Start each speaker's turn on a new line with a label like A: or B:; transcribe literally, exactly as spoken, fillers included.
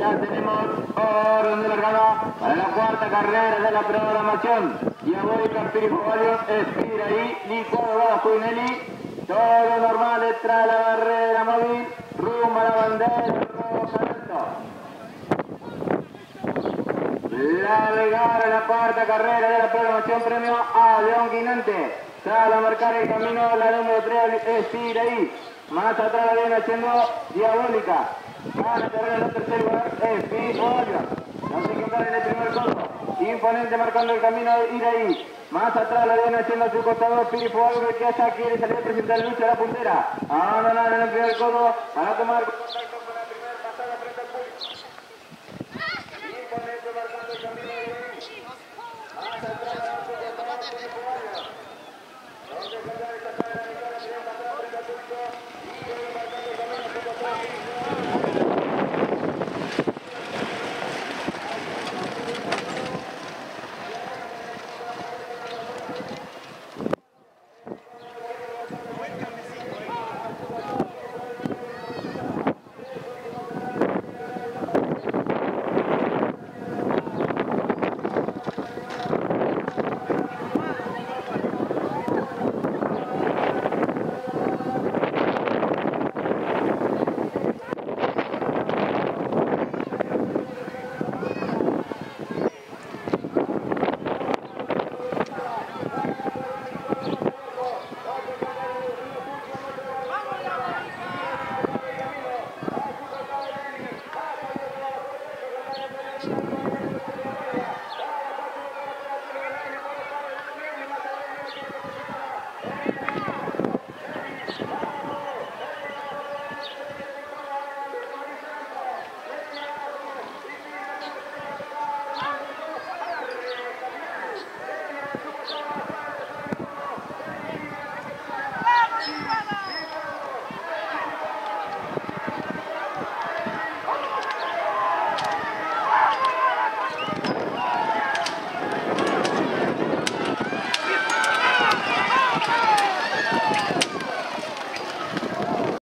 A: Ya tenemos orden de largada para la cuarta carrera de la programación. Diabólica, Pirifogalio, Espira y Licuado bajo Ineli. Todo normal detrás de la barrera móvil. Rumbo a la bandera roja alto. Largar a la cuarta carrera de la programación, premio a León Guinante. Sale a marcar el camino la número tres, Espira y. Más atrás la viene haciendo Diabólica. Van a correr en el tercer lugar, Espinola. No se equivocan en el primer coso. Imponente marcando el camino de ir ahí. Más atrás la viene haciendo a su costado Pirifo algo que hasta quiere salir a presentar lucha a la puntera. Abandonar en el primer coso para tomar contacto con la primera pasada frente al público. Imponente marcando el camino de ir. Más atrás la viene haciendo a su costado Pirifo algo. No se equivocan.